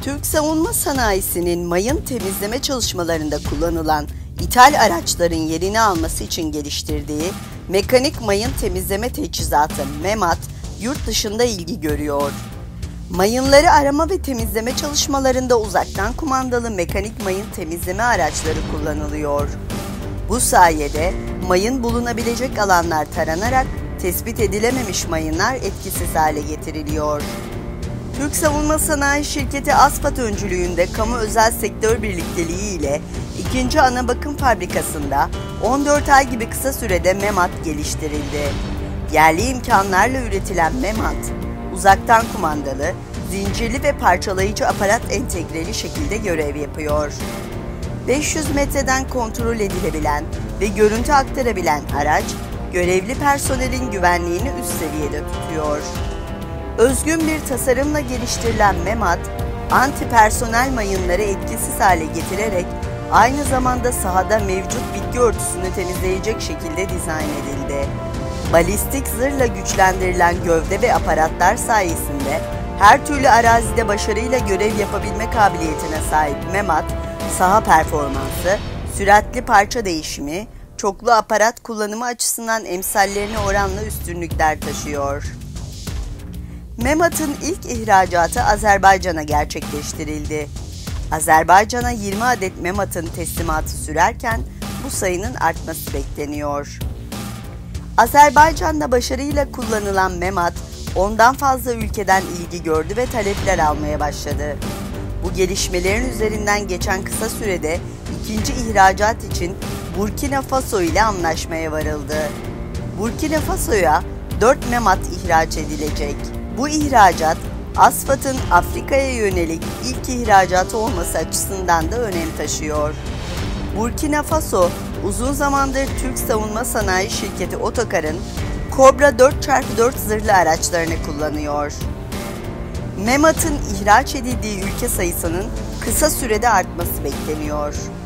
Türk savunma sanayisinin mayın temizleme çalışmalarında kullanılan ithal araçların yerini alması için geliştirdiği mekanik mayın temizleme teçhizatı MEMAT, yurt dışında ilgi görüyor. Mayınları arama ve temizleme çalışmalarında uzaktan kumandalı mekanik mayın temizleme araçları kullanılıyor. Bu sayede mayın bulunabilecek alanlar taranarak tespit edilememiş mayınlar etkisiz hale getiriliyor. Türk Savunma Sanayi Şirketi ASPAT öncülüğünde kamu özel sektör birlikteliği ile 2. Ana Bakım Fabrikası'nda 14 ay gibi kısa sürede MEMAT geliştirildi. Yerli imkanlarla üretilen MEMAT, uzaktan kumandalı, zincirli ve parçalayıcı aparat entegreli şekilde görev yapıyor. 500 metreden kontrol edilebilen ve görüntü aktarabilen araç, görevli personelin güvenliğini üst seviyede tutuyor. Özgün bir tasarımla geliştirilen MEMAT, anti-personel mayınları etkisiz hale getirerek aynı zamanda sahada mevcut bitki örtüsünü temizleyecek şekilde dizayn edildi. Balistik zırhla güçlendirilen gövde ve aparatlar sayesinde her türlü arazide başarıyla görev yapabilme kabiliyetine sahip MEMAT, saha performansı, süratli parça değişimi, çoklu aparat kullanımı açısından emsallerine oranla üstünlükler taşıyor. MEMAT'ın ilk ihracatı Azerbaycan'a gerçekleştirildi. Azerbaycan'a 20 adet MEMAT'ın teslimatı sürerken bu sayının artması bekleniyor. Azerbaycan'da başarıyla kullanılan MEMAT, ondan fazla ülkeden ilgi gördü ve talepler almaya başladı. Bu gelişmelerin üzerinden geçen kısa sürede ikinci ihracat için Burkina Faso ile anlaşmaya varıldı. Burkina Faso'ya 4 MEMAT ihraç edilecek. Bu ihracat, ASPAT'ın Afrika'ya yönelik ilk ihracatı olması açısından da önem taşıyor. Burkina Faso, uzun zamandır Türk Savunma Sanayi Şirketi Otokar'ın Kobra 4x4 zırhlı araçlarını kullanıyor. MEMAT'ın ihraç edildiği ülke sayısının kısa sürede artması bekleniyor.